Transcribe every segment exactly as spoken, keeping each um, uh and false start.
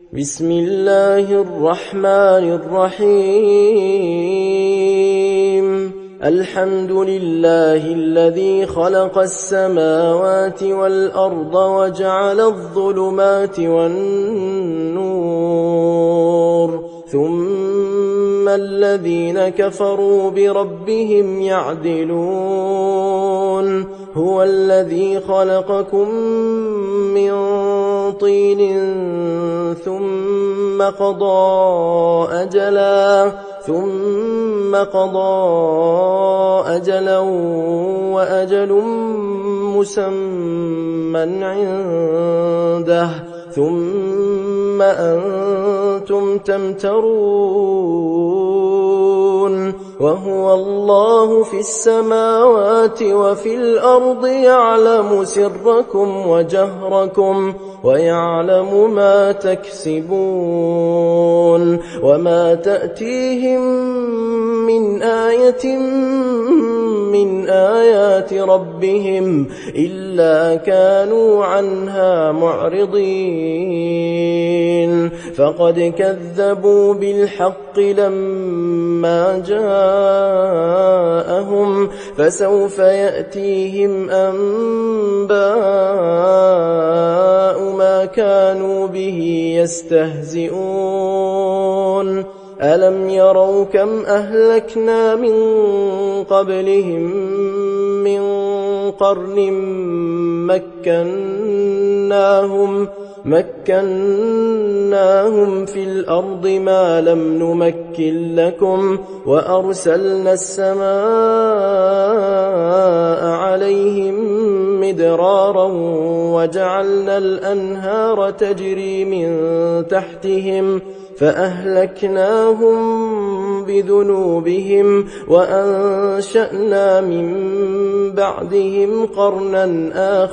بسم الله الرحمن الرحيم الحمد لله الذي خلق السماوات والأرض وجعل الظلمات والنور ثم الذين كفروا بربهم يعدلون هو الذي خلقكم من طين ثم قضى أجلا ثم قضى أجلا وأجل مسمى عنده ثم أنتم تمترون وهو الله في السماوات وفي الأرض يعلم سركم وجهركم ويعلم ما تكسبون وما تأتيهم من آية من آيات ربهم إلا كانوا عنها معرضين فقد كذبوا بالحق لما جاءهم فسوف يأتيهم أنباء ما كانوا به يستهزئون ألم يروا كم أهلكنا من قبلهم من قرن مكناهم مكناهم في الأرض ما لم نمكن لكم وأرسلنا السماء عليهم مدرارا وجعلنا الأنهار تجري من تحتهم فأهلكناهم بذنوبهم وأنشأنا من بعدهم قرنا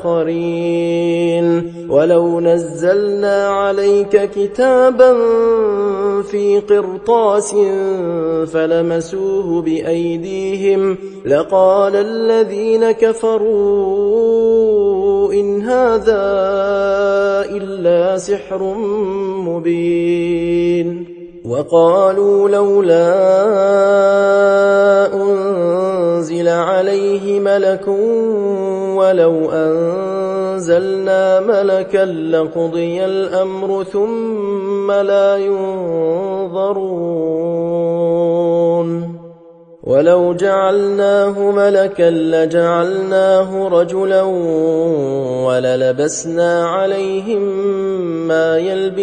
آخرين ولو نزلنا عليك كتابا في قرطاس فلمسوه بأيديهم لقال الذين كفروا إن هذا إلا سحر مبين وقالوا لولا أنزل عليه ملك ولو أنزلنا ملكا لقضي الأمر ثم لا ينظرون ولو جعلناه ملكا لجعلناه رجلا وللبسنا عليهم ما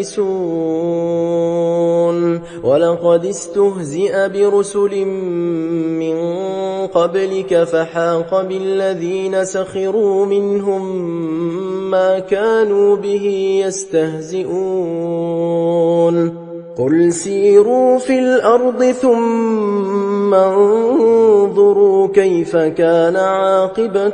يلبسون ولقد استهزئ برسل من قبلك فحاق بالذين سخروا منهم ما كانوا به يستهزئون قل سيروا في الأرض ثم انظروا كيف كان عاقبة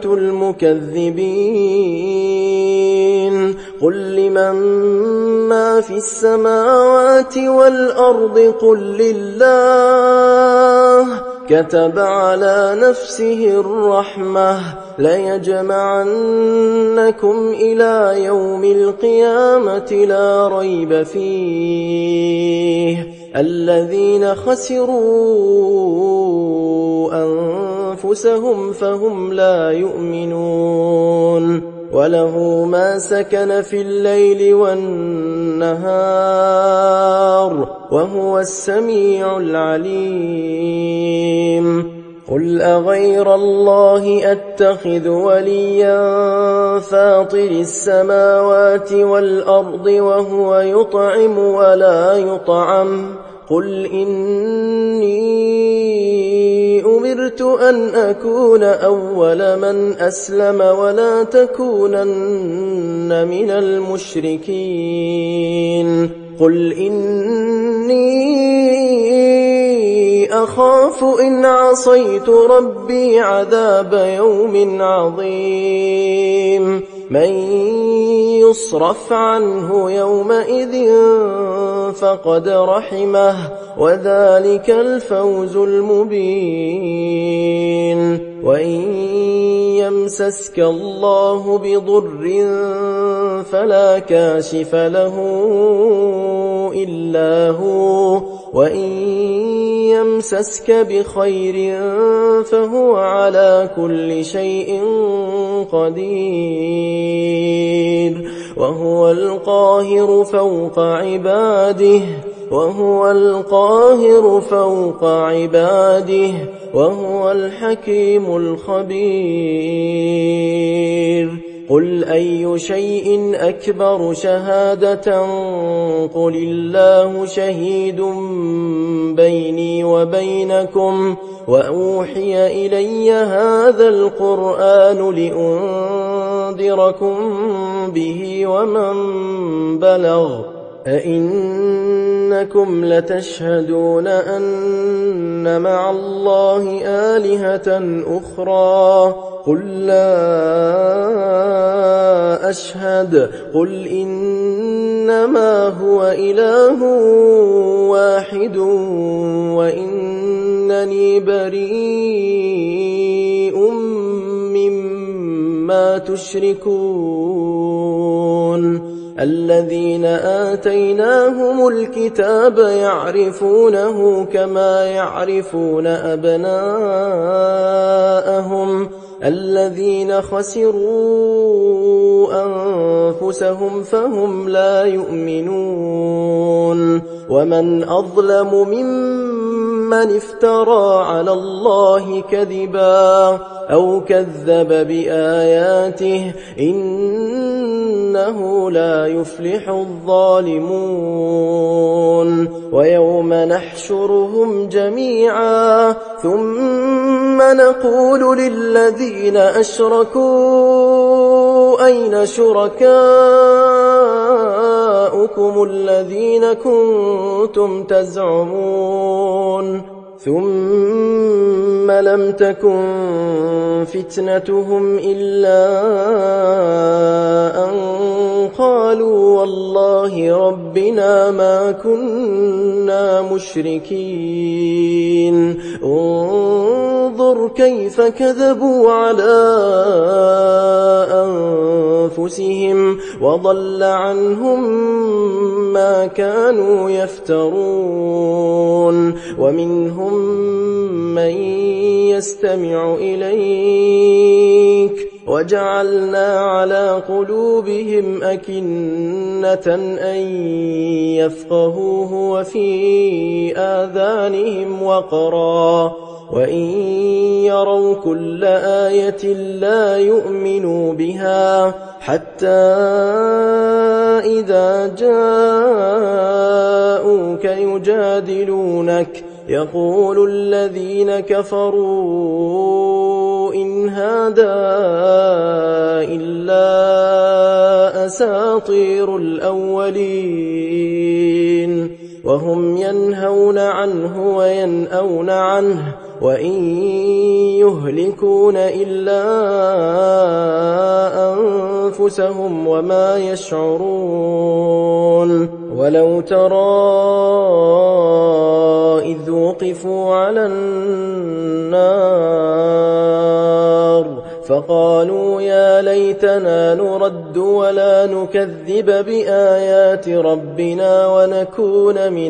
المكذبين قل لمن ما في السماوات والأرض قل لله كتب على نفسه الرحمة ليجمعنكم إلى يوم القيامة لا ريب فيه الذين خسروا أنفسهم فهم لا يؤمنون وله ما سكن في الليل والنهار وهو السميع العليم قل أغير الله أتخذ وليا فاطر السماوات والأرض وهو يطعم ولا يطعم قل إني أمرت أن أكون أول من أسلم ولا تكونن من المشركين قل إني أخاف إن عصيت ربي عذاب يوم عظيم من يصرف عنه يومئذ فقد رحمه وذلك الفوز المبين وإن يمسسك الله بضر فلا كاشف له إلا هو وإن يمسسك بخير فهو على كل شيء قدير وهو القاهر فوق عباده وهو القاهر فوق عباده وهو الحكيم الخبير قل أي شيء أكبر شهادة قل الله شهيد بيني وبينكم وأوحي إلي هذا القرآن لأنذركم به ومن بلغ أئنكم لتشهدون أن مع الله آلهة أخرى قل لا أشهد قل إنما هو إله واحد وإنني بريء مما تشركون الذين آتيناهم الكتاب يعرفونه كما يعرفون أبناءهم الذين خسروا أنفسهم فهم لا يؤمنون ومن أظلم ممن افترى على الله كذبا أو كذب بآياته إنه لا يفلح الظالمون ويوم نحشرهم جميعا ثم نقول للذين أشركوا أين شركاؤكم الذين كنتم تزعمون ثم لم تكن فتنتهم إلا أن قالوا والله ربنا ما كنا مشركين انظر كيف كذبوا على أنفسهم وضل عنهم ما كانوا يفترون ومنهم من يستمع إليك وجعلنا على قلوبهم أكنة أن يفقهوه وفي آذانهم وقرا وإن يروا كل آية لا يؤمنوا بها حتى إذا جاءوك يجادلونك يقول الذين كفروا إن هذا إلا أساطير الأولين وهم ينهون عنه وينأون عنه وإن يهلكون إلا أنفسهم وما يشعرون ولو ترى إذ وقفوا على النار فقالوا يا ليتنا نرد ولا نكذب بآيات ربنا ونكون من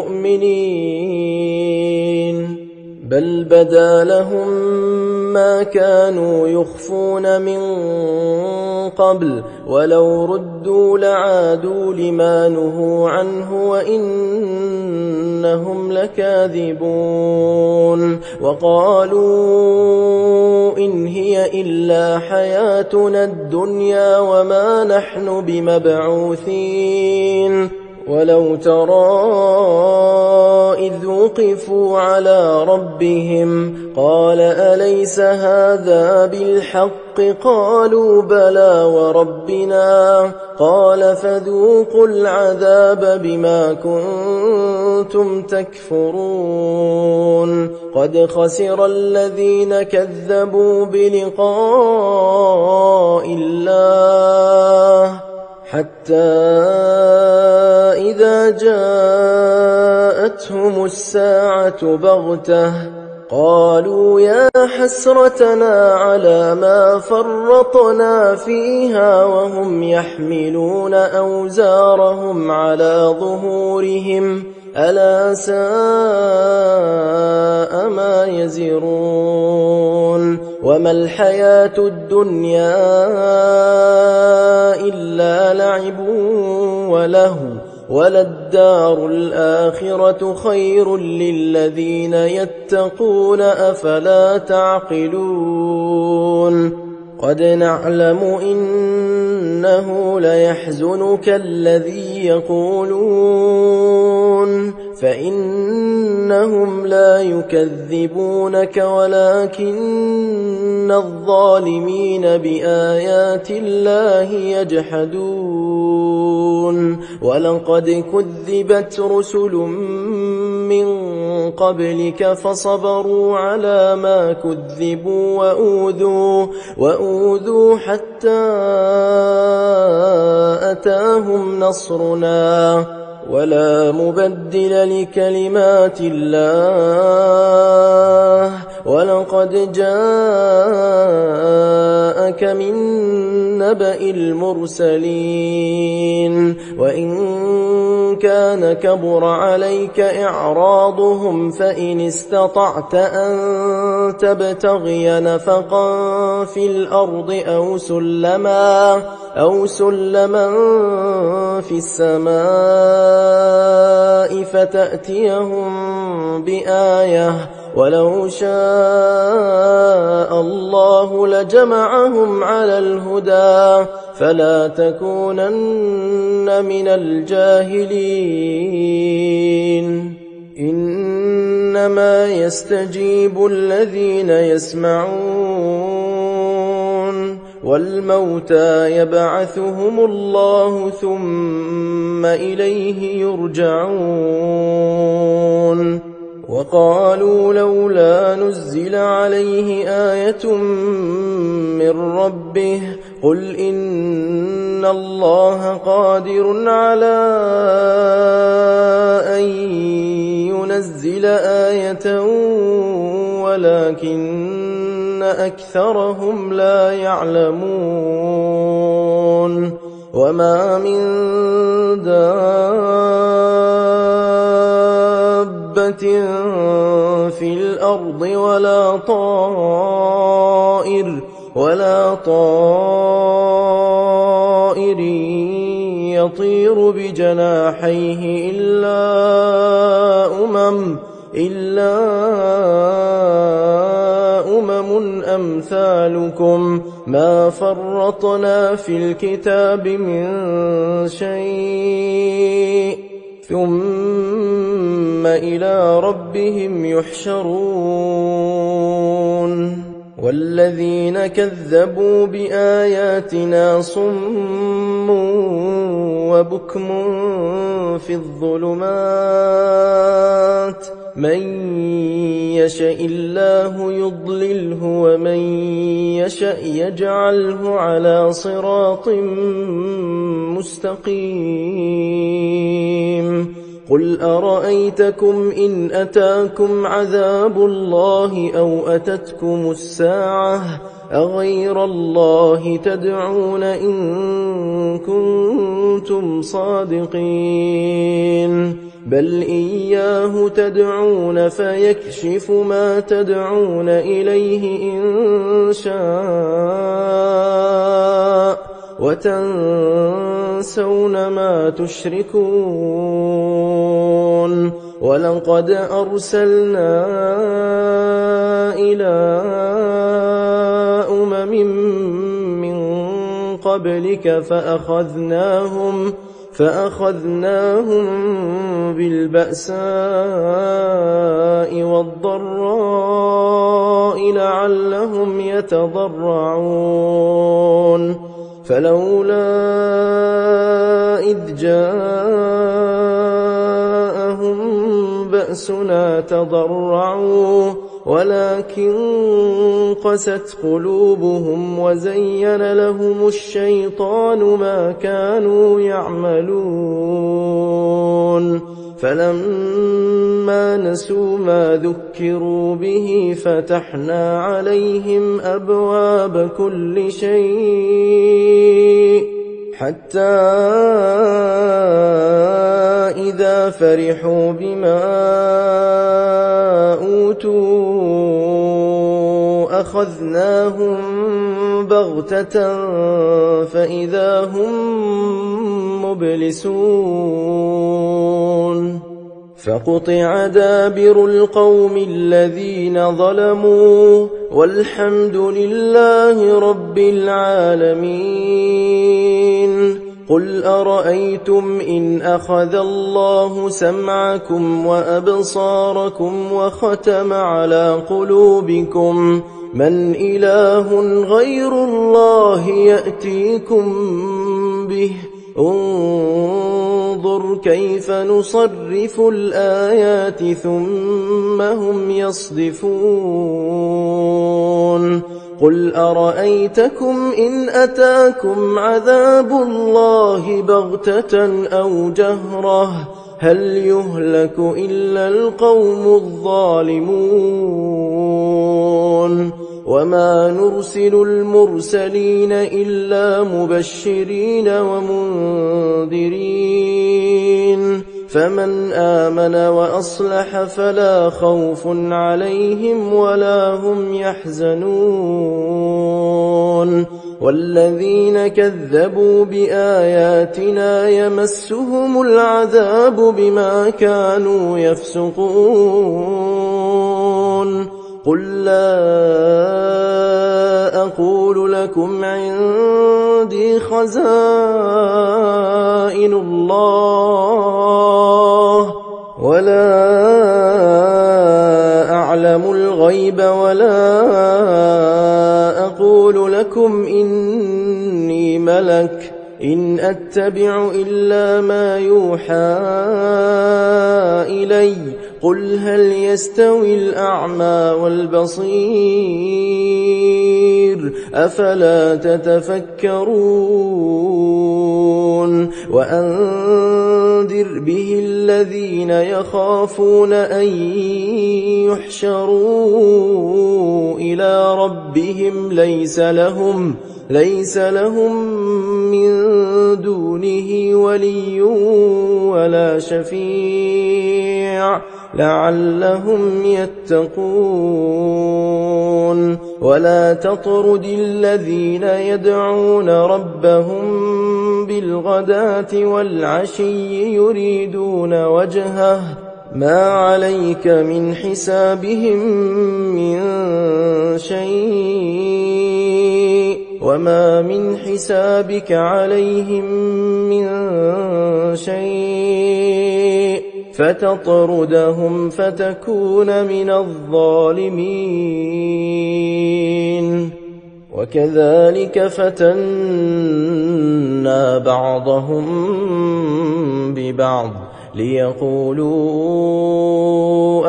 المؤمنين بل بدا لهم ما كانوا يخفون من قبل ولو ردوا لعادوا لما نهوا عنه وإنهم لكاذبون وقالوا إن هي إلا حياتنا الدنيا وما نحن بمبعوثين ولو ترى إذ وقفوا على ربهم قال أليس هذا بالحق قالوا بلى وربنا قال فذوقوا العذاب بما كنتم تكفرون قد خسر الذين كذبوا بلقاء الله حتى إذا جاءتهم الساعة بغتة قالوا يا حسرتنا على ما فرطنا فيها وهم يحملون أوزارهم على ظهورهم ألا ساء ما يزرون وما الحياة الدنيا إلا لعب ولهو وللدار الآخرة خير للذين يتقون أفلا تعقلون قد نعلم إنه ليحزنك الذي يقولون فإنهم لا يكذبونك ولكن الظالمين بآيات الله يجحدون ولقد كذبت رسل من قبلك فصبروا على ما كذبوا وأوذوا, وأوذوا حتى أتاهم نصرنا ولا مبدل لكلمات الله ولقد جاءك من نبأ المرسلين وإن كان كبر عليك إعراضهم فإن استطعت أن تبتغي نفقا في الأرض أو سلما أو سلما في السماء فتأتيهم بآية ولو شاء الله لجمعهم على الهدى فلا تكونن من الجاهلين إنما يستجيب الذين يسمعون والموتى يبعثهم الله ثم إليه يرجعون وقالوا لولا نزل عليه آية من ربه قل إن الله قادر على أن ينزل آية ولكن أكثرهم لا يعلمون وما من دابة في الأرض ولا طائر ولا طائر يطير بجناحيه إلا أمم إلا أمم أمثالكم ما فرطنا في الكتاب من شيء ثم إلى ربهم يحشرون والذين كذبوا بآياتنا صم وبكم في الظلمات من يشاء الله يضلله ومن يشاء يجعله على صراط مستقيم قل أرأيتكم إن أتاكم عذاب الله أو أتتكم الساعة أغير الله تدعون إن كنتم صادقين بل إياه تدعون فيكشف ما تدعون إليه إن شاء وتنسون ما تشركون ولقد أرسلنا إلى أمم من قبلك فأخذناهم فأخذناهم بالبأساء والضراء لعلهم يتضرعون فلولا إذ جاءهم بأسنا تضرعوا ولكن قست قلوبهم وزين لهم الشيطان ما كانوا يعملون فلما نسوا ما ذكروا به فتحنا عليهم أبواب كل شيء حتى إذا فرحوا بما أوتوا أخذناهم بغتة فإذا هم مبلسون فقطع دابر القوم الذين ظلموا والحمد لله رب العالمين. قل أرأيتم إن أخذ الله سمعكم وأبصاركم وختم على قلوبكم من إله غير الله يأتيكم به انظر كيف نصرف الآيات ثم هم يصدفون. قل أرأيتكم إن أتاكم عذاب الله بغتة أو جهرة هل يهلك إلا القوم الظالمون. وما نرسل المرسلين إلا مبشرين ومنذرين فمن آمن وأصلح فلا خوف عليهم ولا هم يحزنون. والذين كذبوا بآياتنا يمسهم العذاب بما كانوا يفسقون. قل لا أقول لكم عندي خزائن الله ولا أعلم الغيب ولا أقول لكم إني ملك إن أتبع إلا ما يوحى إلي قل هل يستوي الأعمى والبصير أفلا تتفكرون. وأنذر به الذين يخافون أن يحشروا إلى ربهم ليس لهم ليس لهم من دونه ولي ولا شفيع لعلهم يتقون. ولا تطرد الذين يدعون ربهم بالغداة والعشي يريدون وجهه ما عليك من حسابهم من شيء وما من حسابك عليهم من شيء فتطردهم فتكون من الظالمين. وكذلك فتنا بعضهم ببعض ليقولوا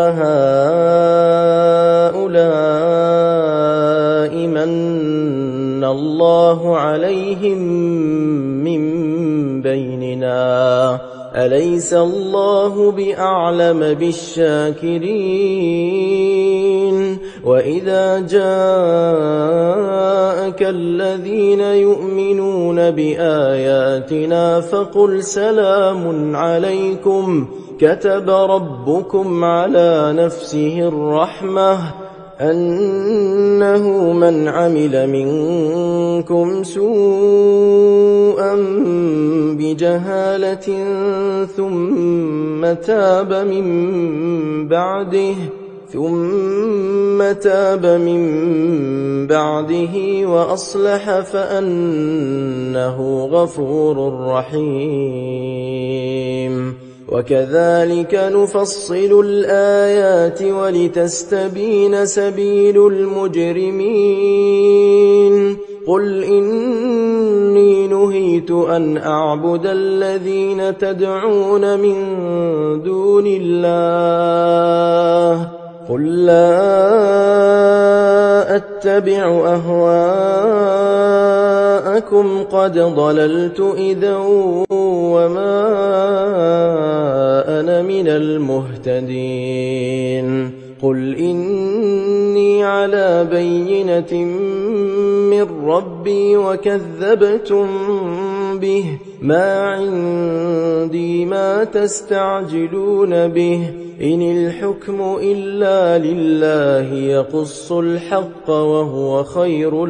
أهؤلاء من الله عليهم من بيننا أليس الله بأعلم بالشاكرين. وإذا جاءك الذين يؤمنون بآياتنا فقل سلام عليكم كتب ربكم على نفسه الرحمة أنه من عمل منكم سوءا بجهالة ثم تاب من بعده ثم تاب من بعده وأصلح فأنه غفور رحيم. وكذلك نفصل الآيات ولتستبين سبيل المجرمين. قل إني نهيت أن أعبد الذين تدعون من دون الله قل لا أتبع أهواءكم قد ضللت إذا وما أنا كان من المهتدين قل إني على بينة من ربي وكذبتم به ما عندي ما تستعجلون به إن الحكم إلا لله يقص الحق وهو خير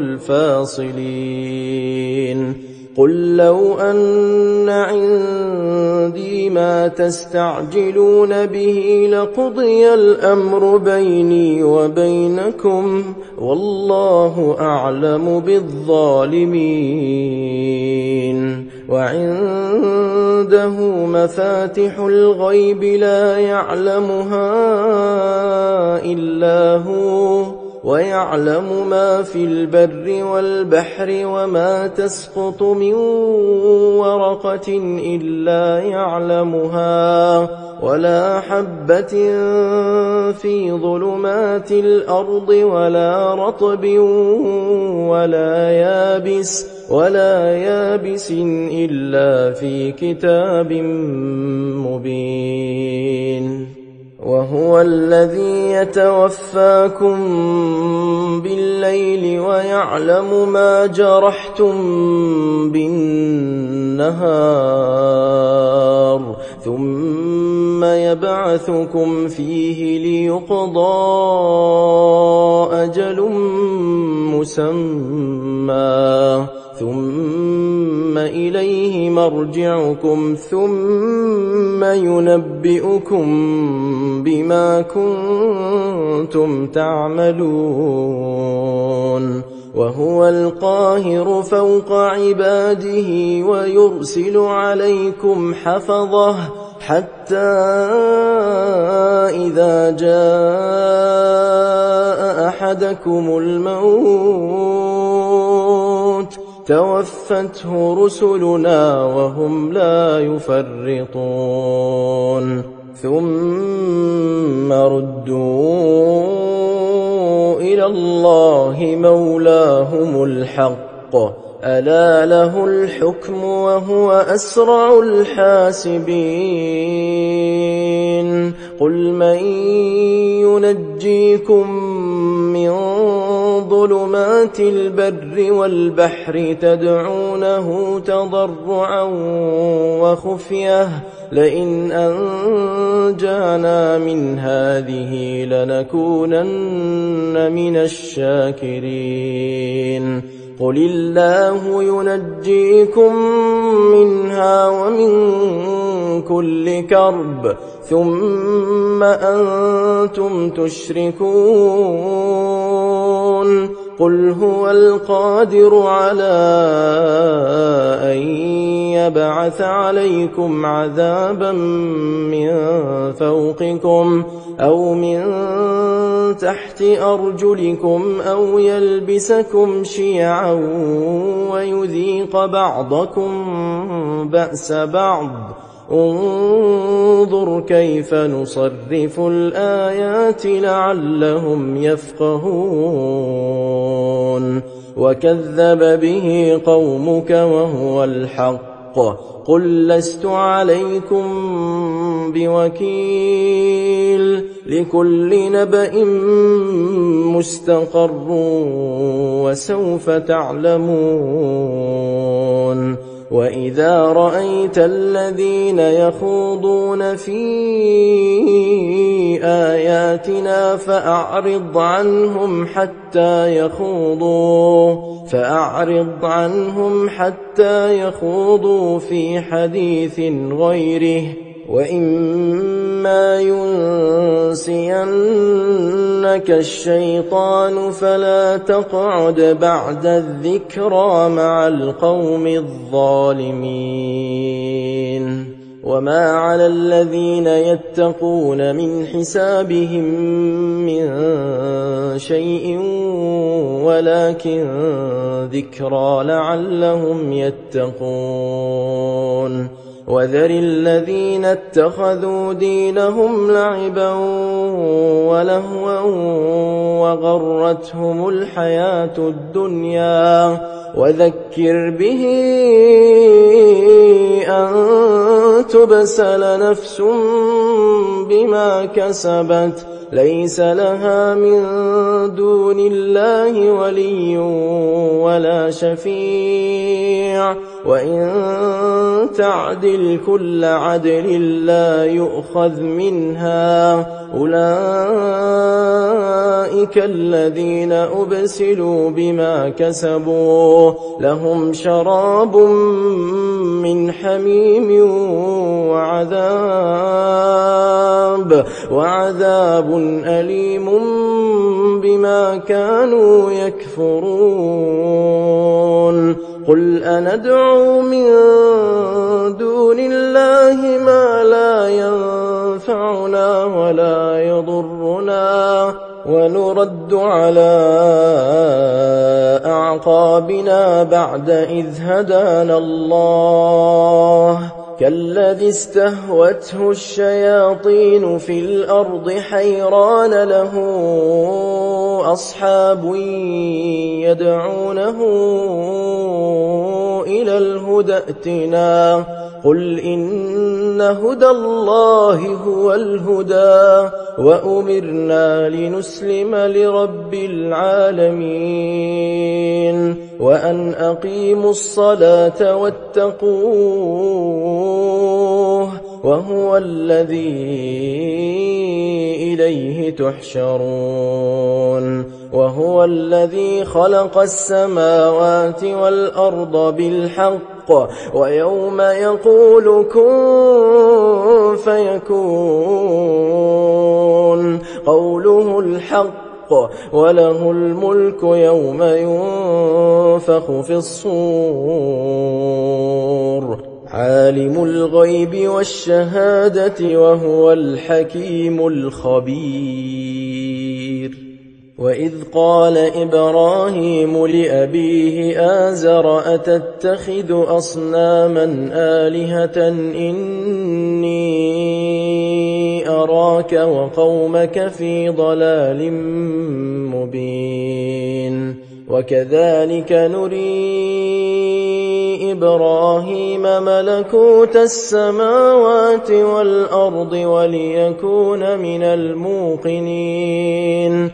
الفاصلين قل لو أن عندي ما تستعجلون به لقضي الأمر بيني وبينكم والله أعلم بالظالمين وعنده مفاتح الغيب لا يعلمها إلا هو ويعلم ما في البر والبحر وما تسقط من ورقة إلا يعلمها ولا حبة في ظلمات الأرض ولا رطب ولا يابس ولا يابس إلا في كتاب مبين وهو الذي يتوفاكم بالليل ويعلم ما جرحتم بالنهار ثم يبعثكم فيه ليقضى أجل مسمى ثم إليه مرجعكم ثم ينبئكم بما كنتم تعملون وهو القاهر فوق عباده ويرسل عليكم حفظه حتى إذا جاء أحدكم الموت توفته رسلنا وهم لا يفرطون ثم ردوا إلى الله مولاهم الحق ألا له الحكم وهو أسرع الحاسبين قل من ينجيكم من ظلمات البر والبحر تدعونه تضرعا وخفية لئن أنجانا من هذه لنكونن من الشاكرين قل الله ينجيكم منها ومن كل كرب ثم أنتم تشركون قل هو القادر على أن يبعث عليكم عذابا من فوقكم أو من تحت أرجلكم أو يلبسكم شيعا ويذيق بعضكم بأس بعض انظر كيف نصرف الآيات لعلهم يفقهون وكذب به قومك وهو الحق قل لست عليكم بوكيل لكل نبأ مستقر وسوف تعلمون وإذا رأيت الذين يخوضون في آياتنا فأعرض عنهم حتى يخوضوا فأعرض عنهم حتى يخوضوا في حديث غيره وإما ينسينك الشيطان فلا تقعد بعد الذكرى مع القوم الظالمين وما على الذين يتقون من حسابهم من شيء ولكن ذكرى لعلهم يتقون وذر الذين اتخذوا دينهم لعبا ولهوا وغرتهم الحياة الدنيا وذكر به أن تبسل نفس بما كسبت ليس لها من دون الله ولي ولا شفيع وإن تعدل كل عدل لا يؤخذ منها أولئك الذين أبسلوا بما كسبوا لهم شراب من حميم وعذاب وعذاب أليم بما كانوا يكفرون قل أندعو من دون الله ما لا ينفعنا ولا يضرنا ونرد على أعقابنا بعد إذ هدانا الله كالذي استهوته الشياطين في الأرض حيران له أصحاب يدعونه إلى الهدى ائتنا قل إن هدى الله هو الهدى وأمرنا لنسلم لرب العالمين وأن أقيموا الصلاة واتقوه وهو الذي إليه تحشرون وهو الذي خلق السماوات والأرض بالحق ويوم يقول كن فيكون قوله الحق وله الملك يوم ينفخ في الصور عالم الغيب والشهادة وهو الحكيم الخبير وإذ قال إبراهيم لأبيه آزر أتتخذ أصناما آلهة إني أراك وقومك في ضلال مبين وكذلك نري إبراهيم ملكوت السماوات والأرض وليكون من الموقنين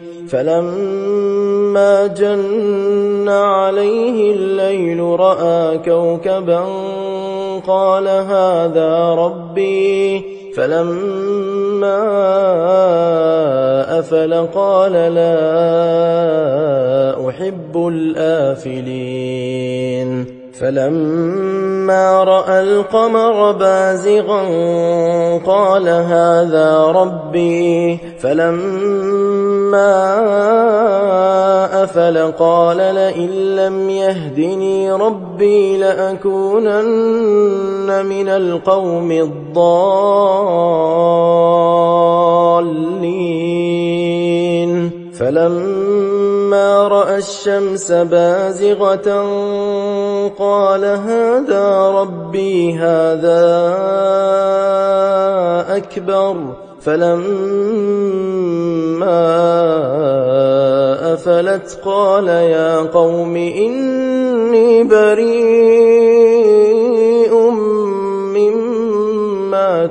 فلما جن عليه الليل رأى كوكبا قال هذا ربي فلما أفل قال لا أحب الآفلين فلما رأى القمر بازغا قال هذا ربي فلما أفل قال لئن لم يهدني ربي لأكونن من القوم الضالين فلما رأى الشمس بازغة قال هذا ربي هذا أكبر فلما أفلت قال يا قوم إني بريء مما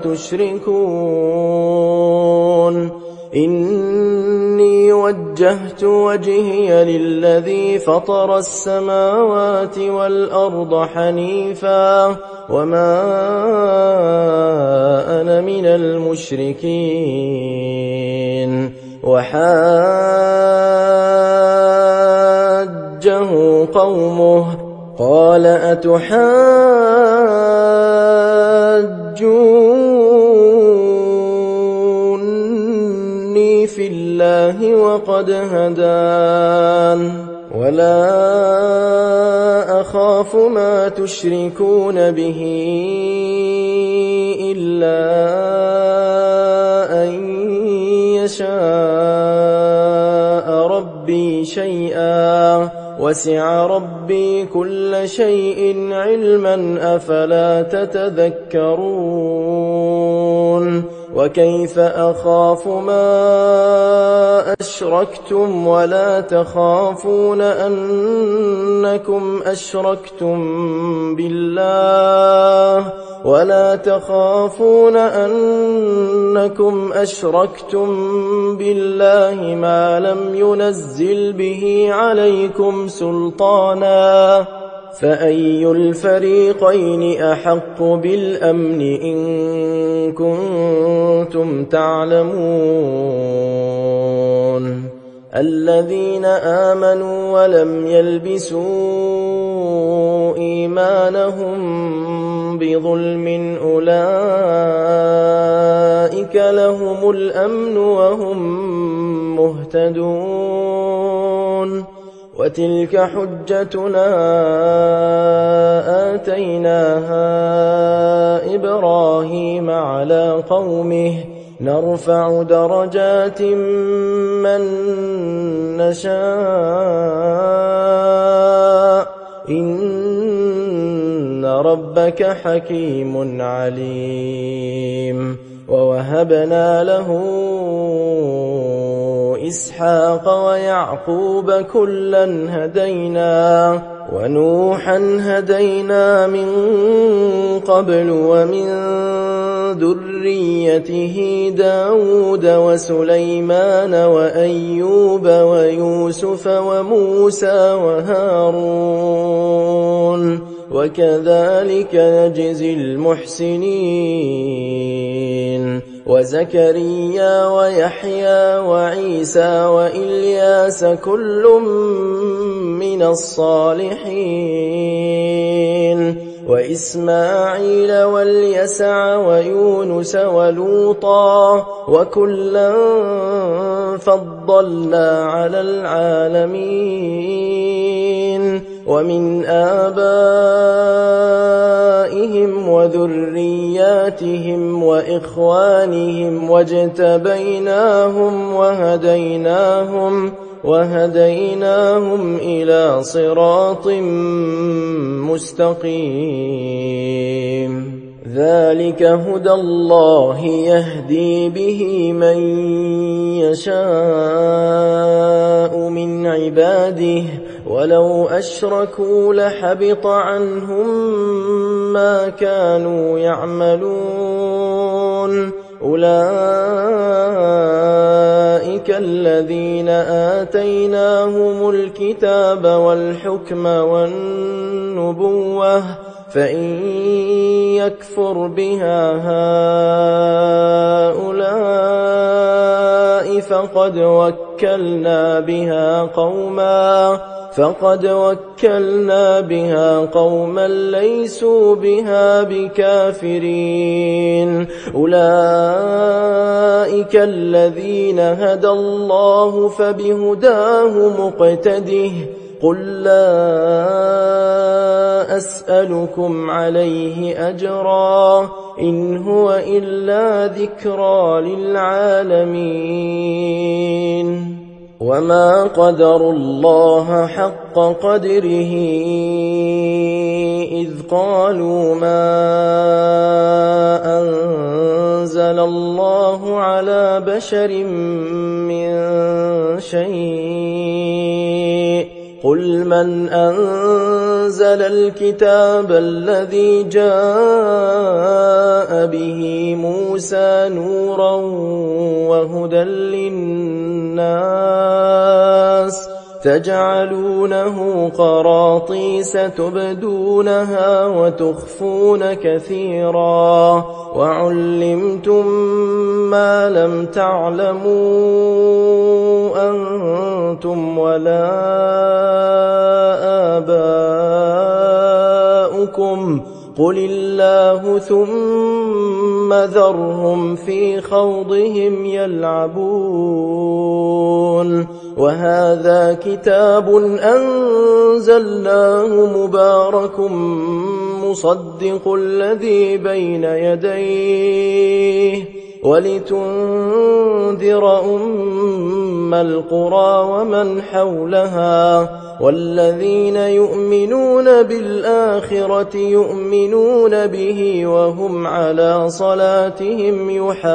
تشركون إني وجهت وجهي للذي فطر السماوات والأرض حنيفا وما أنا من المشركين وحاجه قومه قال أتحاجوني في الله وقد هدان ولا أخاف ما تشركون به إلا أن يشاء ربي شيئا وسع ربي كل شيء علما أفلا تتذكرون وكيف أخاف ما أشركتم ولا تخافون أنكم أشركتم بالله ولا تخافون أنكم أشركتم بالله ما لم ينزل به عليكم سلطانا فأي الفريقين أحق بالأمن إن كنتم تعلمون الذين آمنوا ولم يلبسوا إيمانهم بظلم أولئك لهم الأمن وهم مهتدون وتلك حجتنا آتيناها إبراهيم على قومه نرفع درجات من نشاء إن ربك حكيم عليم ووهبنا له إسحاق ويعقوب كلا هدينا ونوحا هدينا من قبل ومن ذريته داود وسليمان وأيوب ويوسف وموسى وهارون وكذلك نجزي المحسنين وزكريا ويحيى وعيسى وإلياس كل من الصالحين وإسماعيل واليسع ويونس ولوطا وكلا فضلنا على العالمين ومن آبائهم وذرياتهم وإخوانهم واجتبيناهم وهديناهم وهديناهم إلى صراط مستقيم ذلك هدى الله يهدي به من يشاء من عباده ولو أشركوا لحبط عنهم ما كانوا يعملون أولئك الذين آتيناهم الكتاب والحكم والنبوة فإن يكفر بها هؤلاء فقد وكلنا بها قوما فقد وكلنا بها قوما ليسوا بها بكافرين أولئك الذين هدى الله فبهداه مقتده قل لا أسألكم عليه أجرا إن هو إلا ذكرى للعالمين وما قدروا الله حق قدره إذ قالوا ما أنزل الله على بشر من شيء قل من أنزل الكتاب الذي جاء به موسى نورا وهدى للناس تجعلونه قراطيس تبدونها وتخفون كثيرا وعلمتم ما لم تعلموا أنتم ولا آباؤكم قل الله ثم ذرهم في خوضهم يلعبون وهذا كتاب أنزلناه مبارك مصدق الذي بين يديه ولتنذر أم القرى ومن حولها والذين يؤمنون بالآخرة يؤمنون به وهم على صلاتهم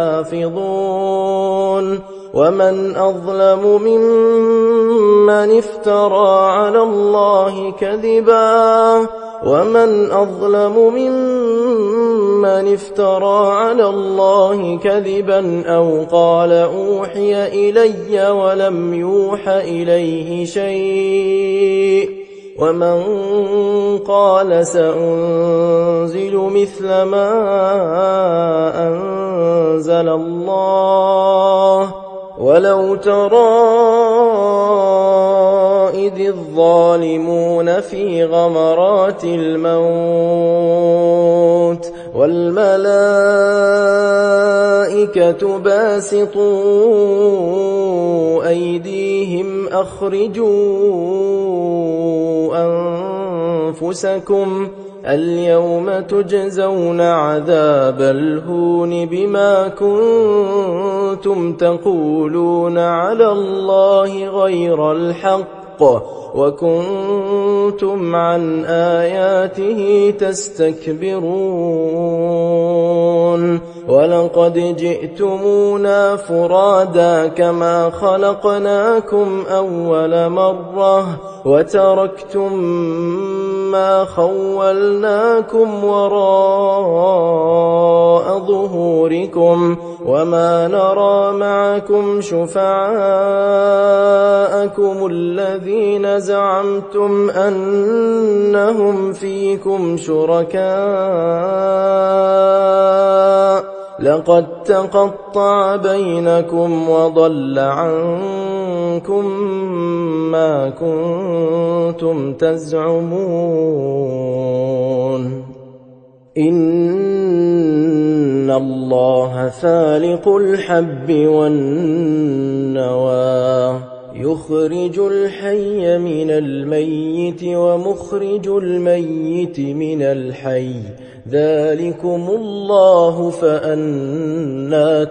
يحافظون ومن أظلم ممن افترى على الله كذبا ومن أظلم ممن افترى على الله كذبا أو قال أوحي إلي ولم يوح إليه شيء ومن قال سأنزل مثل ما أنزل الله ولو ترى إذ الظالمون في غمرات الموت والملائكة باسطوا أيديهم أخرجوا أنفسكم اليوم تجزون عذاب الهون بما كنتم تقولون على الله غير الحق وكنتم عن آياته تستكبرون ولقد جئتمونا فرادا كما خلقناكم أول مرة وتركتم ما خولناكم وراء ظهوركم وما نرى معكم شفعاءكم الذين زعمتم أنهم فيكم شركاء لقد تقطع بينكم وضل عنكم ما كنتم تزعمون إن الله فالق الحب والنوى يخرج الحي من الميت ومخرج الميت من الحي ذلكم الله فأنى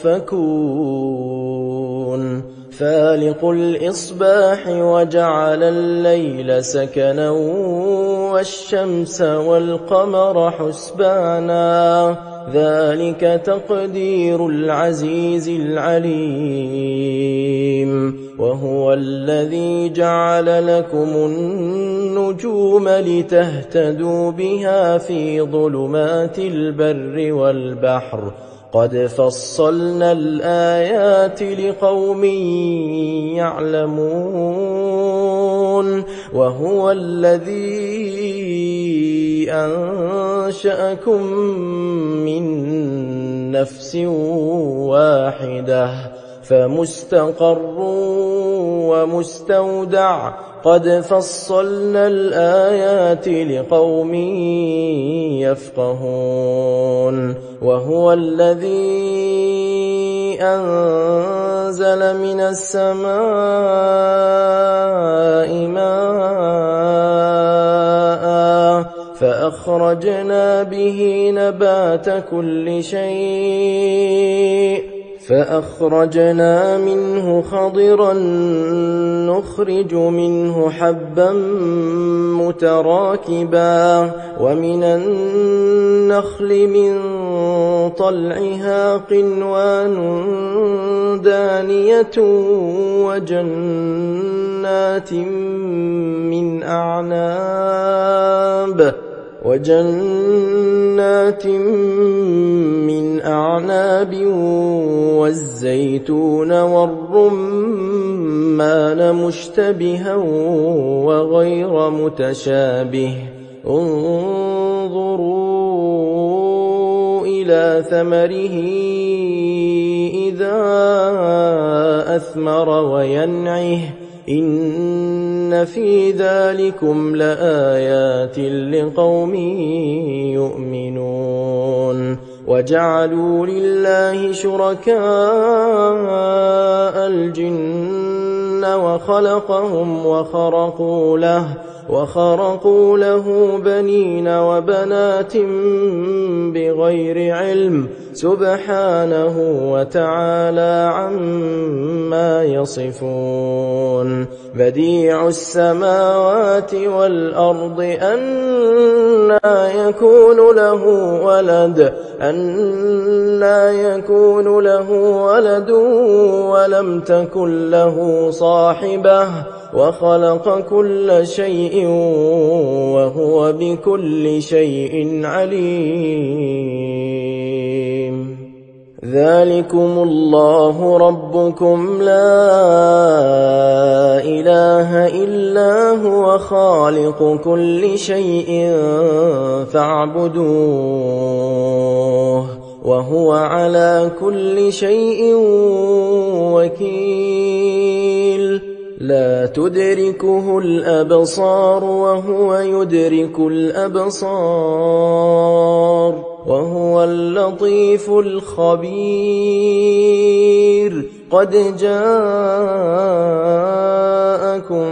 تؤفكون فالق الإصباح وجعل الليل سكنا والشمس والقمر حسبانا ذلك تقدير العزيز العليم وهو الذي جعل لكم النجوم لتهتدوا بها في ظلمات البر والبحر قد فصلنا الآيات لقوم يعلمون وهو الذي أنشأكم من نفس واحدة فمستقر ومستودع قد فصلنا الآيات لقوم يفقهون وهو الذي أنزل من السماء ماء فأخرجنا به نبات كل شيء فأخرجنا منه خضرا نخرج منه حبا متراكبا ومن النخل من طلعها قنوان دانية وجنات من أعناب وجنات من أعناب والزيتون والرمان مشتبها وغير متشابه انظروا إلى ثمره إذا أثمر وينعه إن في ذلكم لآيات لقوم يؤمنون وجعلوا لله شركاء الجن وخلقهم وخرقوا له وخرقوا له بنين وبنات بغير علم سبحانه وتعالى عما يصفون بديع السماوات والأرض أنى يكون له ولد أنى يكون له ولد ولم تكن له صاحبة وخلق كل شيء وهو بكل شيء عليم ذلكم الله ربكم لا إله إلا هو خالق كل شيء فاعبدوه وهو على كل شيء وكيل لا تدركه الأبصار وهو يدرك الأبصار وهو اللطيف الخبير قد جاءكم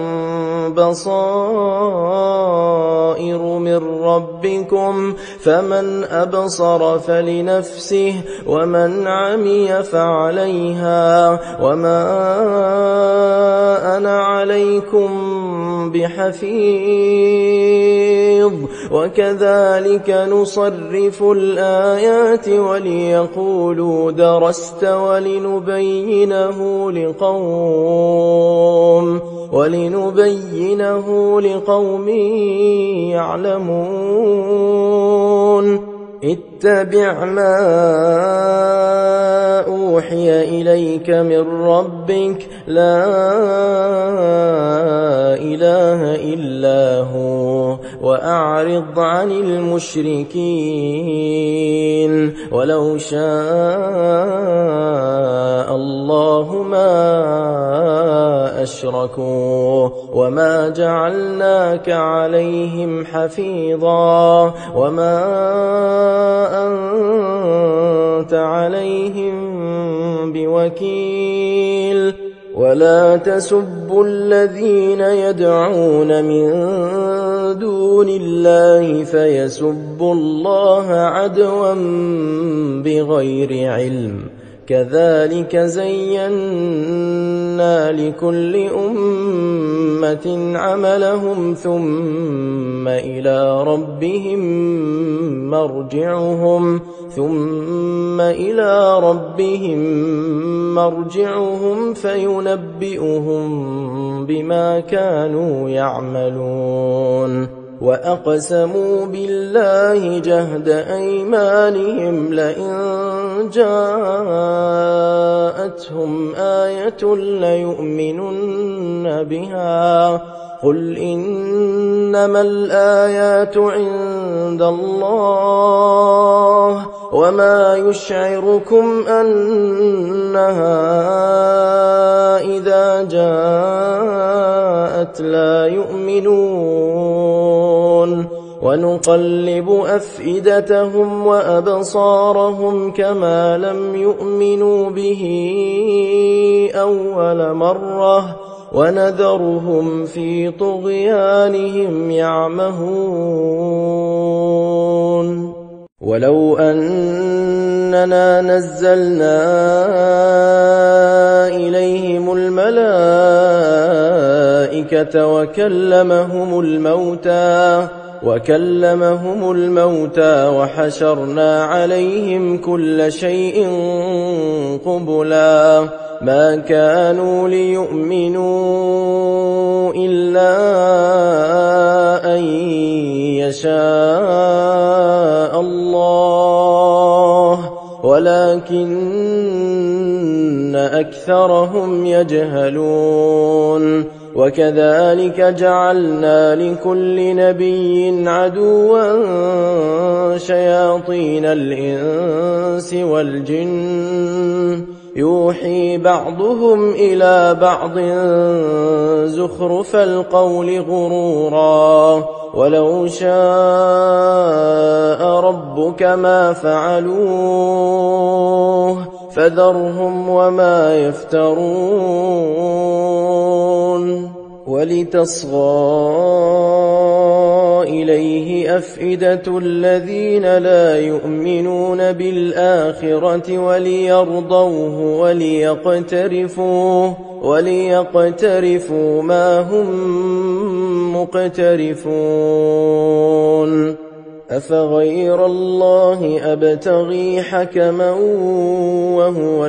بصائر من ربكم فمن أبصر فلنفسه ومن عمي فعليها وما أنا عليكم بحفيظ وكذلك نصرف الآيات وليقولوا درست ولنبينه لقوم ولنبينه لقوم يعلمون اتبع ما أوحي إليك من ربك لا إله إلا هو وأعرض عن المشركين ولو شاء الله ما أشركوا وما جعلناك عليهم حفيظا وما أنت عليهم بوكيل ولا تسبوا الذين يدعون من دون الله فيسبوا الله عدوا بغير علم كذلك زينا لكل أمة عملهم ثم إلى ربهم مرجعهم ثم إلى ربهم مرجعهم فينبئهم بما كانوا يعملون وأقسموا بالله جهد أيمانهم لئن جاءتهم آية ليؤمنن بها قل إنما الآيات عند الله وما يشعركم أنها إذا جاءت لا يؤمنون ونقلب أفئدتهم وأبصارهم كما لم يؤمنوا به أول مرة ونذرهم في طغيانهم يعمهون ولو أننا نزلنا إليهم الملائكة وكلمهم الموتى وكلمهم الموتى وحشرنا عليهم كل شيء قبلا ما كانوا ليؤمنوا إلا أن يشاء الله ولكن أكثرهم يجهلون وكذلك جعلنا لكل نبي عدوا شياطين الإنس والجن يوحي بعضهم إلى بعض زخرف القول غرورا ولو شاء ربك ما فعلوه فذرهم وما يفترون ولتصغى إليه أفئدة الذين لا يؤمنون بالآخرة وليرضوه وليقترفوا, وليقترفوا ما هم مقترفون. أفغير الله أبتغي حكما وهو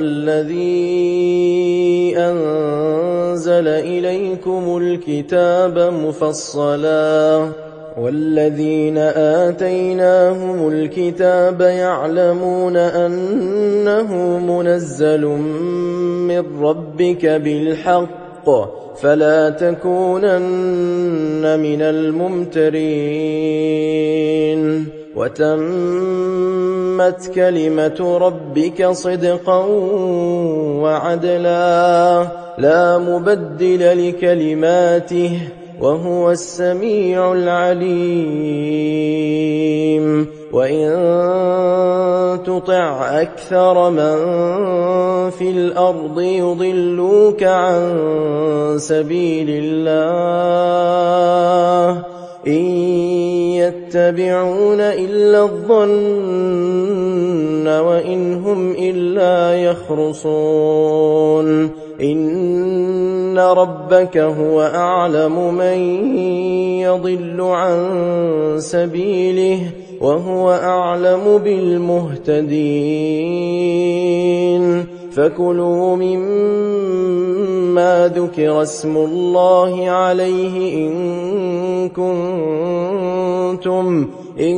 الذي أنزل إليكم الكتاب مفصلا والذين آتيناهم الكتاب يعلمون أنه منزل من ربك بالحق فلا تكونن من الممترين. وتمت كلمة ربك صدقا وعدلا لا مبدل لكلماته وهو السميع العليم. وإن تطع أكثر من في الأرض يضلوك عن سبيل الله إن يتبعون إلا الظن وإن هم إلا يخرصون. إن ربك هو أعلم من يضل عن سبيله وهو أعلم بالمهتدين. فكلوا مما ذكر اسم الله عليه إن كنتم, إن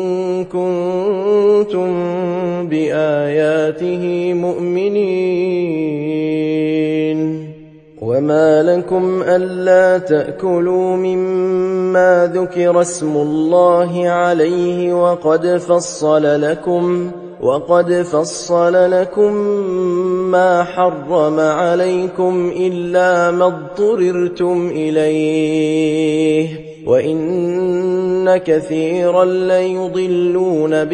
كنتم بآياته مؤمنين. وما لكم ألا تأكلوا مما ذكر اسم الله عليه وقد فصل لكم وقد فصل لكم ما حرم عليكم إلا ما اضطررتم إليه وإن كثيرا ليضلون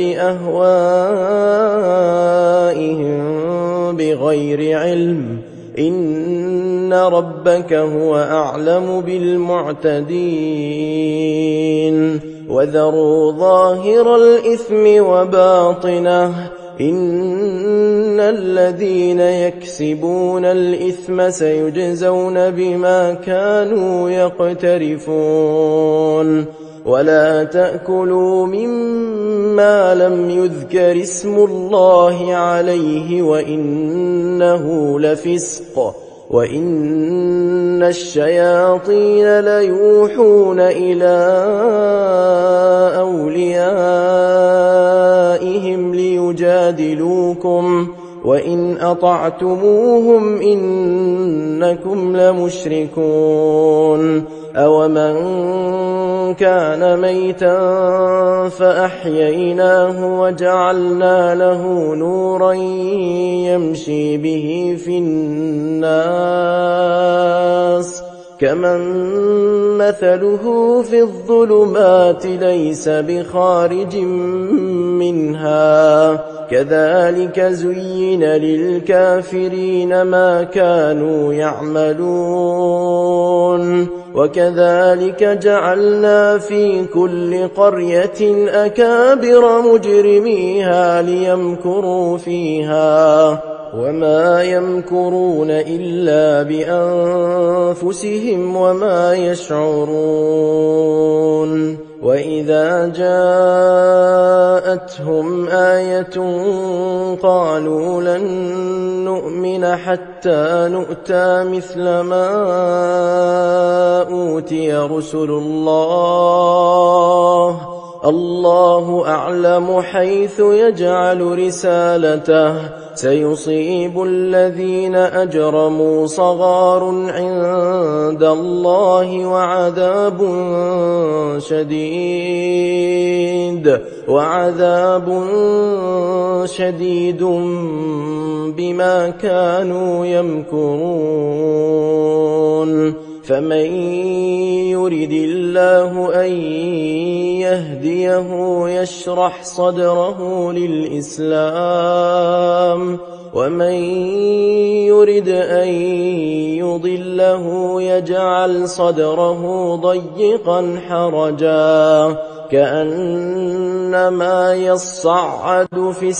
بأهوائهم بغير علم إن ربك هو أعلم بالمعتدين. وذروا ظاهر الإثم وباطنه إن الذين يكسبون الإثم سيجزون بما كانوا يقترفون. ولا تأكلوا مما لم يذكر اسم الله عليه وإنه لفسق وإن الشياطين ليوحون إلى أوليائهم ليجادلوكم وإن أطعتموهم إنكم لمشركون. أومن كان ميتا فأحييناه وجعلنا له نورا يمشي به في الناس كمن مثله في الظلمات ليس بخارج منها كذلك زين للكافرين ما كانوا يعملون. وكذلك جعلنا في كل قرية أكابر مجرميها ليمكروا فيها وما يمكرون إلا بأنفسهم وما يشعرون. وإذا جاءتهم آية قالوا لن نؤمن حتى نؤتى مثل ما أوتي رسل الله الله أعلم حيث يجعل رسالته سيصيب الذين أجرموا صغار عند الله وعذاب شديد وعذاب شديد بما كانوا يمكرون. فمن يرد الله أن يهديه يشرح صدره للإسلام ومن يرد أن يضله يجعل صدره ضيقا حرجا كأنما يصعد في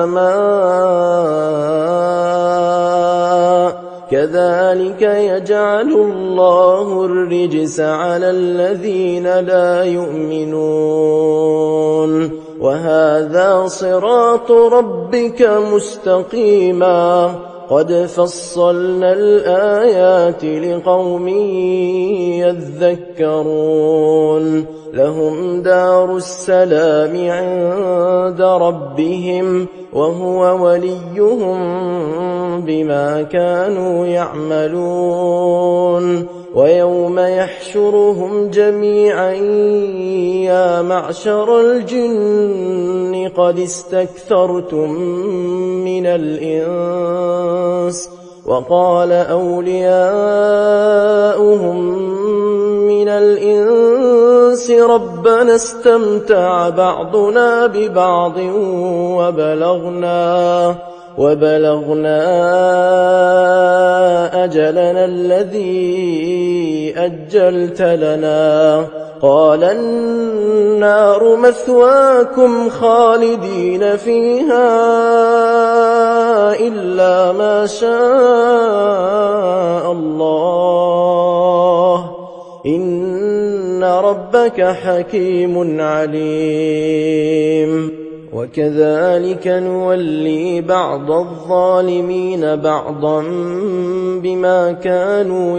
السماء كذلك يجعل الله الرجس على الذين لا يؤمنون وهذا صراط ربك مستقيما قد فصلنا الآيات لقوم يذكرون لهم دار السلام عند ربهم وهو وليهم بما كانوا يعملون ويوم يحشرهم جميعا يا معشر الجن قد استكثرتم من الإنس وقال أولياؤهم من الإنس ربنا استمتع بعضنا ببعض وبلغنا وبلغنا أجلنا الذي أجلت لنا قال النار مثواكم خالدين فيها إلا ما شاء الله إن ربك حكيم عليم وكذلك نولي بعض الظالمين بعضا بما كانوا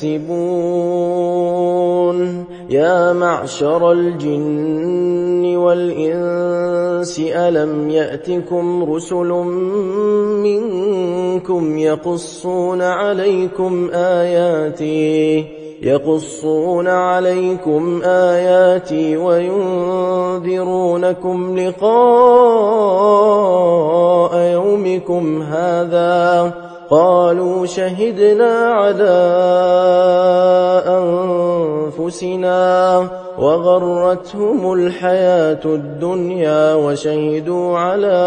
يكسبون يا معشر الجن والإنس ألم يأتكم رسل منكم يقصون عليكم آياتي يقصون عليكم آياتي وينذرونكم لقاء يومكم هذا قالوا شهدنا على أنفسنا وغرتهم الحياة الدنيا وشهدوا على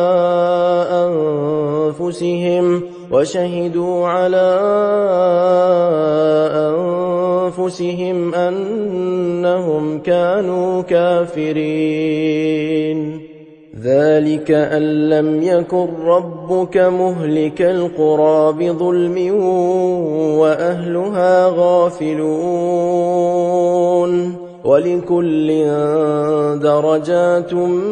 أنفسهم وشهدوا على أنفسهم أنهم كانوا كافرين ذلك أن لم يكن ربك مهلك القرى بظلم وأهلها غافلون ولكل درجات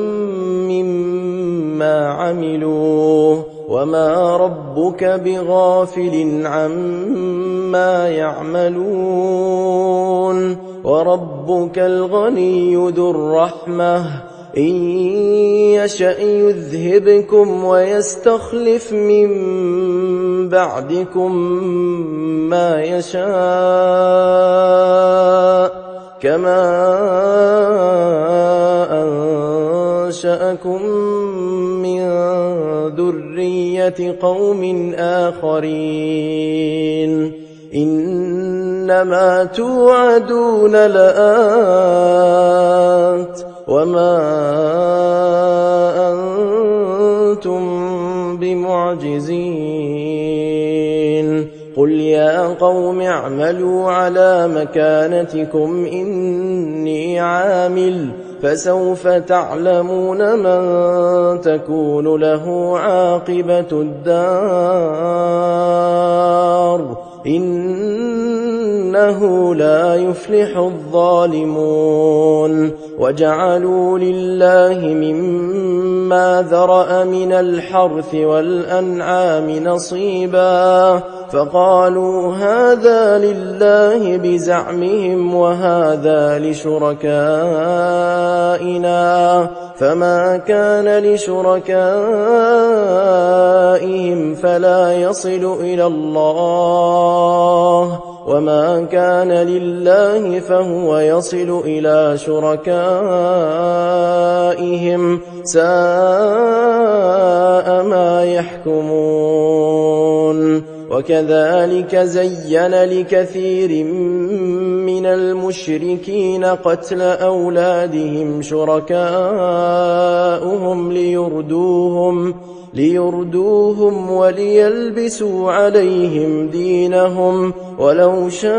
مما عملوا وما ربك بغافل عما يعملون وربك الغني ذو الرحمة إن يشأ يذهبكم ويستخلف من بعدكم ما يشاء كما أنشأكم من ذرية قوم آخرين إنما توعدون لآت وما أنتم بمعجزين قل يا قوم اعملوا على مكانتكم إني عامل فسوف تعلمون من تكون له عاقبة الدار إنه لا يفلح الظالمون وجعلوا لله مما ذرأ من الحرث والأنعام نصيبا فقالوا هذا لله بزعمهم وهذا لشركائنا فما كان لشركائهم فلا يصل إلى الله وما كان لله فهو يصل إلى شركائهم ساء ما يحكمون وكذلك زين لكثير من من المشركين قتل أولادهم شركاؤهم ليردوهم ليردوهم وليلبسوا عليهم دينهم ولو شاء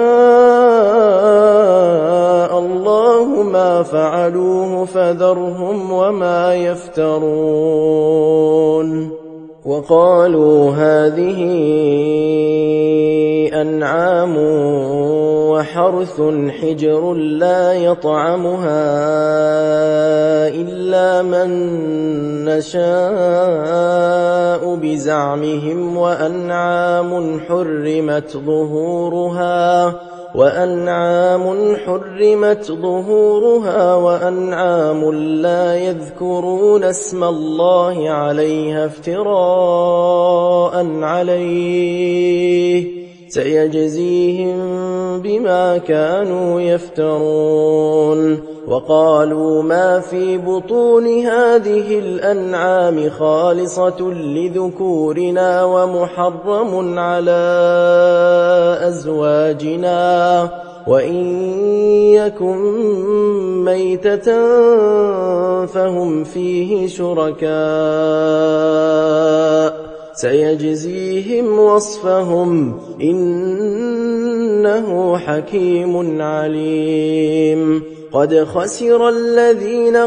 الله ما فعلوه فذرهم وما يفترون. وقالوا هذه أنعام وحرث حجر لا يطعمها إلا من نشاء بزعمهم وأنعام حرمت ظهورها وأنعام حرمت ظهورها وأنعام لا يذكرون اسم الله عليها افتراء عليه سيجزيهم بما كانوا يفترون. وقالوا ما في بطون هذه الأنعام خالصة لذكورنا ومحرم على أزواجنا وإن يكن ميتة فهم فيه شركاء سيجزيهم وصفهم إنه حكيم عليم. قد خسر الذين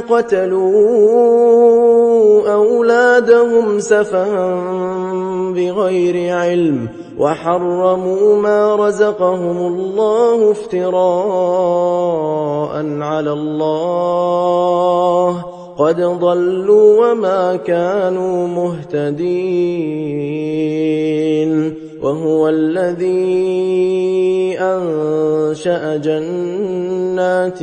قتلوا أولادهم سفها بغير علم وحرموا ما رزقهم الله افتراء على الله قد ضلوا وما كانوا مهتدين. وهو الذي أنشأ جنات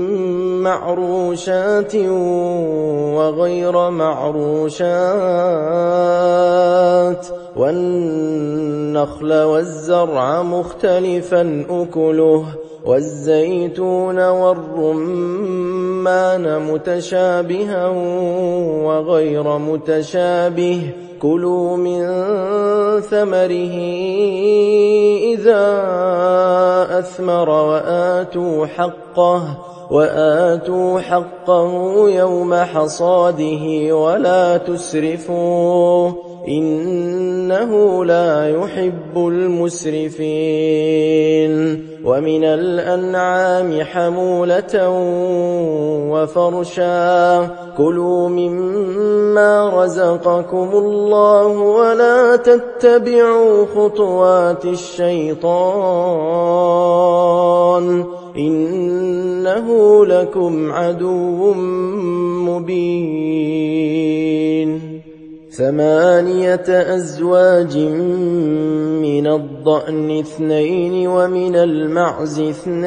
معروشات وغير معروشات والنخل والزرع مختلفا أكله والزيتون والرمان متشابها وغير متشابه كلوا من ثمره إذا أثمر وآتوا حقه وآتوا حقه يوم حصاده ولا تسرفوا إنه لا يحب المسرفين. ومن الأنعام حمولة وفرشا كلوا مما رزقكم الله ولا تتبعوا خطوات الشيطان إنه لكم عدو مبين. ثمانية أزواج من الضأن اثنين ومن المعز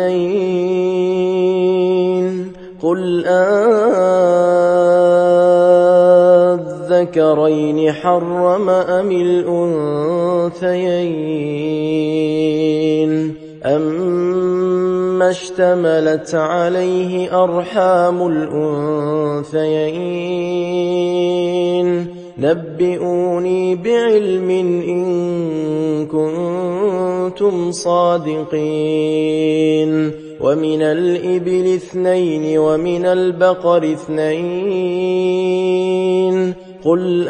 اثنين قل أذكرين حرم أم الأنثيين أما اشتملت عليه أرحام الأنثيين نبئوني بعلم إن كنتم صادقين. ومن الإبل اثنين ومن البقر اثنين قل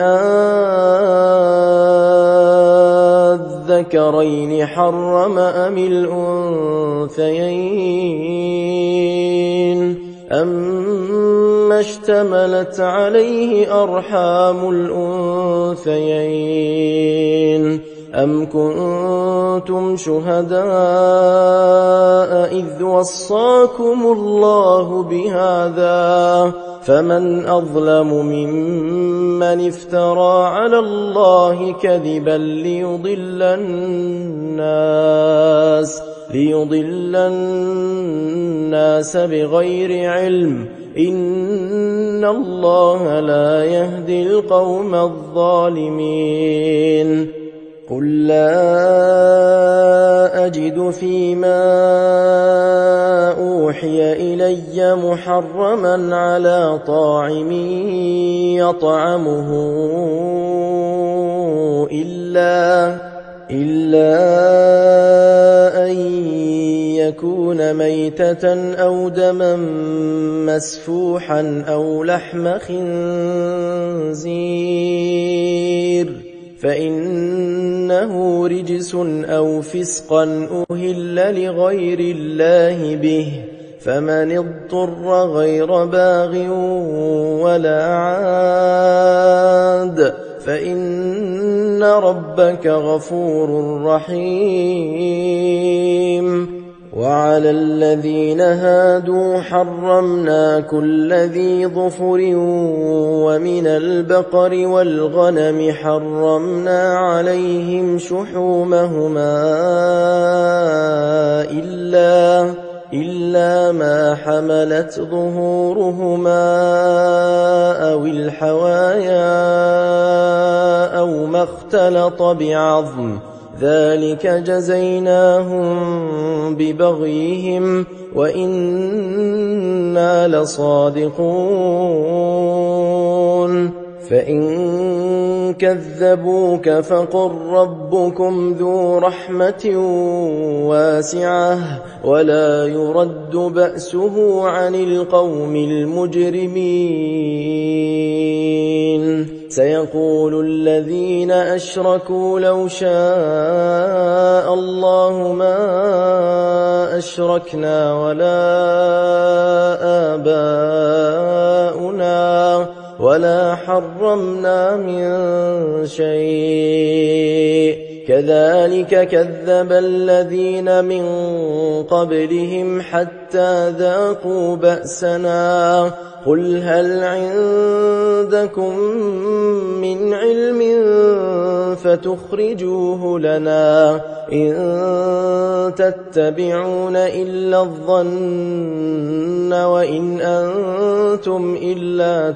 أذكرين حرم أم الأنثيين أما اشتملت عليه أرحام الأنثيين أم كنتم شهداء إذ وصاكم الله بهذا فمن أظلم ممن افترى على الله كذبا ليضل الناس ليضل الناس بغير علم إن الله لا يهدي القوم الظالمين. قل لا أجد فيما أوحي إلي محرما على طاعم يطعمه إلا إلا أن يكون ميتة أو دما مسفوحا أو لحم خنزير فإنه رجس أو فسقا أهل لغير الله به، فمن اضطر غير باغ ولا عاد فإن ربك غفور رحيم. وعلى الذين هادوا حرمنا كل ذي ظفر، ومن البقر والغنم حرمنا عليهم شحومهما إلا إلا ما حملت ظهورهما أو الحوايا أو ما اختلط بعظم، ذلك جزيناهم ببغيهم وإنا لصادقون. فإن كذبوك فقل ربكم ذو رحمة واسعة ولا يرد بأسه عن القوم المجرمين. سيقول الذين أشركوا لو شاء الله ما أشركنا ولا آباؤنا ولا حرمنا من شيء، كذلك كذب الذين من قبلهم حتى ذاقوا بأسنا. قل هل عندكم من علم فتخرجوه لنا، إن تتبعون إلا الظن وإن أنتم إلا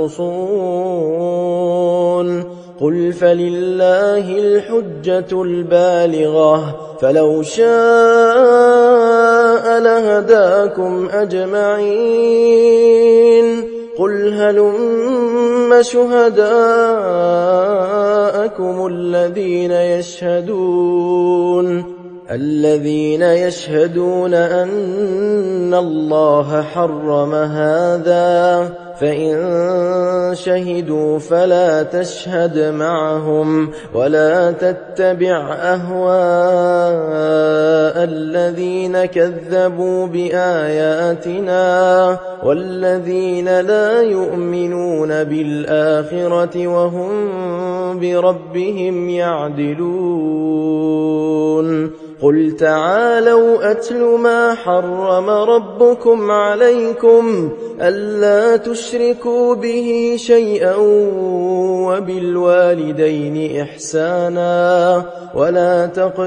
تخرصون. قل فلله الحجة البالغة، فلو شاء لهداكم أجمعين. قل هلم شهداءكم الذين يشهدون الذين يشهدون أن الله حرم هذا، فإن شهدوا فلا تشهد معهم ولا تتبع أهواء الذين كذبوا بآياتنا والذين لا يؤمنون بالآخرة وهم بربهم يعدلون. قل تعالوا أتل ما حرم ربكم عليكم ألا تشركوا به شيئا وبالوالدين إحسانا ولا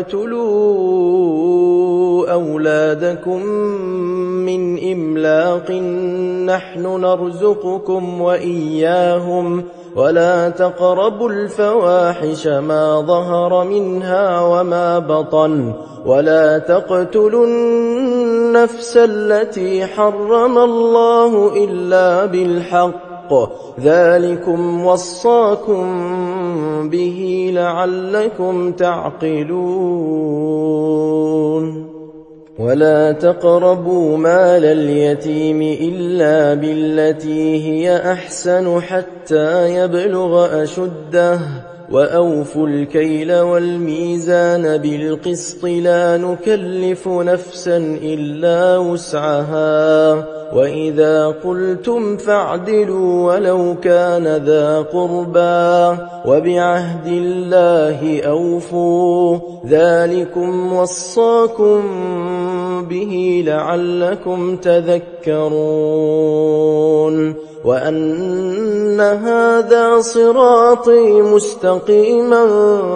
تقتلوا أولادكم من إملاق نحن نرزقكم وإياهم ولا تقربوا الفواحش ما ظهر منها وما بطن ولا تقتلوا النفس التي حرم الله إلا بالحق، ذلكم وصاكم به لعلكم تعقلون. ولا تقربوا مال اليتيم إلا بالتي هي أحسن حتى يبلغ أشده، وأوفوا الكيل والميزان بالقسط لا نكلف نفسا إلا وسعها، وإذا قلتم فاعدلوا ولو كان ذا قربى، وبعهد الله أوفوا، ذلكم وصاكم به لعلكم تذكرون. وأن هذا صراطي مستقيما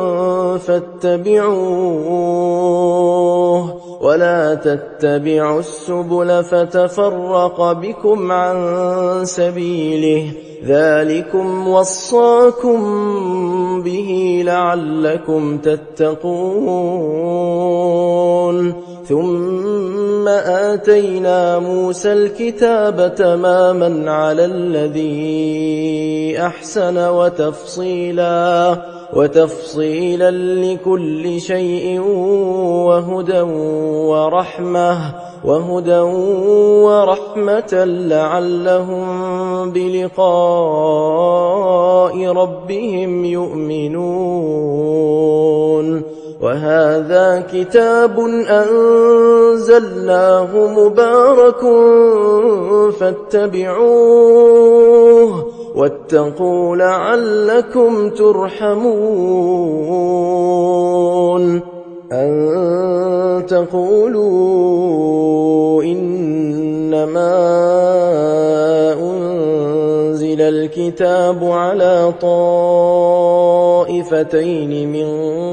فاتبعوه ولا تتبعوا السبل فتفرق بكم عن سبيله، ذلكم وصاكم به لعلكم تتقون. ثم آتينا موسى الكتاب تماما على الذي أحسن وتفصيلا وتفصيلا لكل شيء وهدى ورحمة وهدى ورحمة لعلهم بلقاء ربهم يؤمنون. وهذا كتاب أنزلناه مبارك فاتبعوه واتقوا لعلكم ترحمون. أن تقولوا إنما أنزل الكتاب على طائفتين من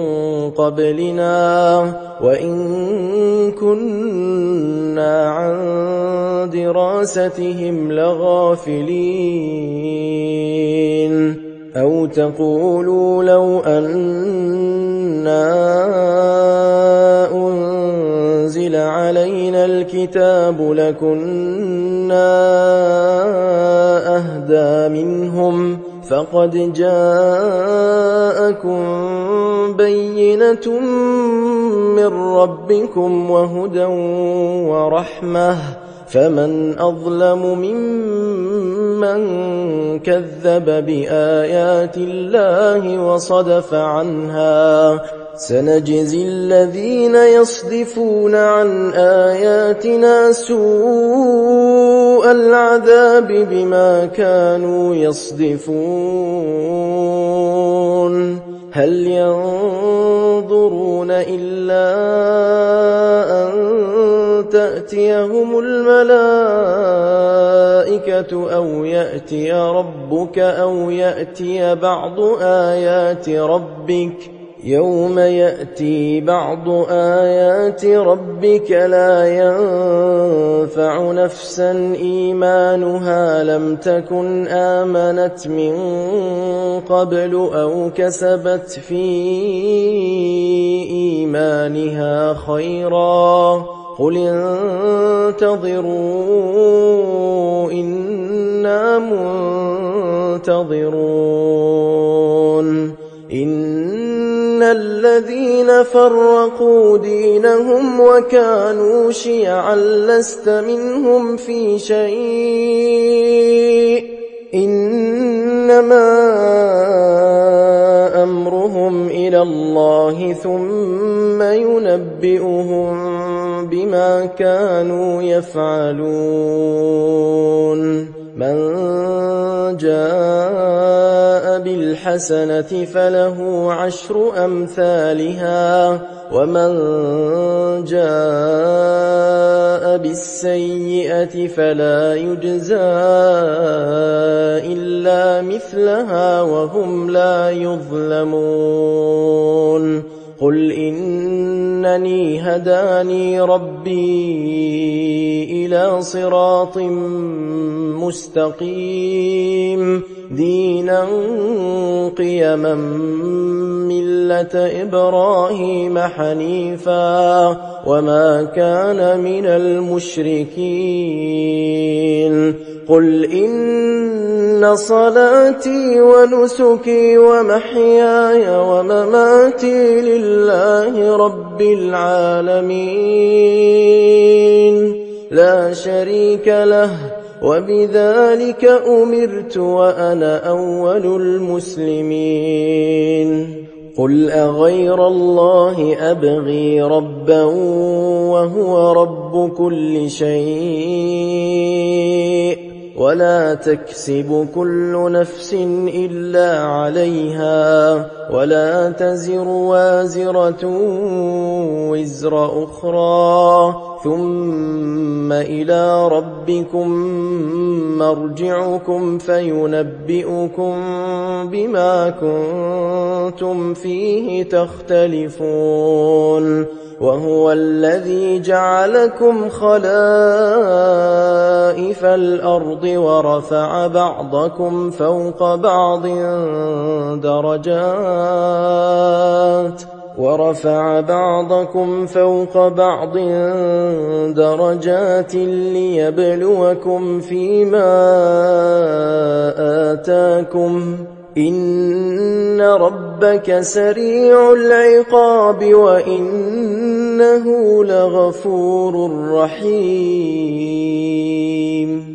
قبلنا وإن كنا عن دراستهم لغافلين. أو تقولوا لو أنا أنزل علينا الكتاب لكنا أهدى منهم فقد جاءكم بينة من ربكم وهدى ورحمة فمن أظلم ممن كذب بآيات الله وصدف عنها. سنجزي الذين يصدفون عن آياتنا سوء العذاب بما كانوا يصدفون. هل ينظرون إلا أن تأتيهم الملائكة أو يأتي ربك أو يأتي بعض آيات ربك يوم يأتي بعض آيات ربك لا ينفع نفسا إيمانها لم تكن آمنت من قبل أو كسبت في إيمانها خيرا قل انتظروا إنا منتظرون. إن الذين فرقوا دينهم وكانوا شيعا لست منهم في شيء إنما أمرهم إلى الله ثم ينبئهم بما كانوا يفعلون. من جاء بالحسنة فله عشر أمثالها ومن جاء بالسيئة فلا يجزى إلا مثلها وهم لا يظلمون. قل إنني هداني ربي إلى صراط مستقيم دينا قيما ملة إبراهيم حنيفا وما كان من المشركين. قل إن صلاتي ونسكي ومحياي ومماتي لله رب العالمين لا شريك له وبذلك أمرت وأنا أول المسلمين. قل أغير الله أبغي ربا وهو رب كل شيء ولا تكسب كل نفس إلا عليها ولا تزر وازرة وزر أخرى ثم إلى ربكم مرجعكم فينبئكم بما كنتم فيه تختلفون. وهو الذي جعلكم خلائف الأرض ورفع بعضكم فوق بعض درجات ورفع بعضكم فوق بعض درجات ليبلوكم فيما آتاكم إن ربك سريع العقاب وإنه لغفور رحيم.